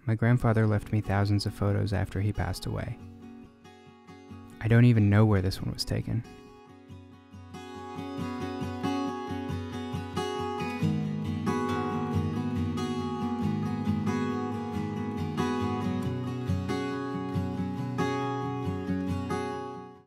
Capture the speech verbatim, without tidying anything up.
My grandfather left me thousands of photos after he passed away. I don't even know where this one was taken.